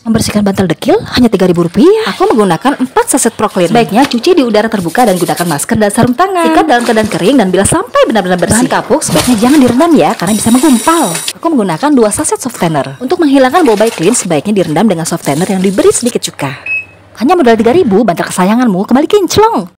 Membersihkan bantal dekil hanya Rp3.000. Aku menggunakan 4 saset Proclean. Sebaiknya cuci di udara terbuka dan gunakan masker dan sarung tangan. Sikat dalam keadaan kering dan bilas sampai benar-benar bersih. Bahan kapuk sebaiknya jangan direndam ya, karena bisa menggumpal. Aku menggunakan 2 saset softener. Untuk menghilangkan bau baik clean, sebaiknya direndam dengan softener yang diberi sedikit cuka. Hanya modal Rp3.000, bantal kesayanganmu kembali kinclong.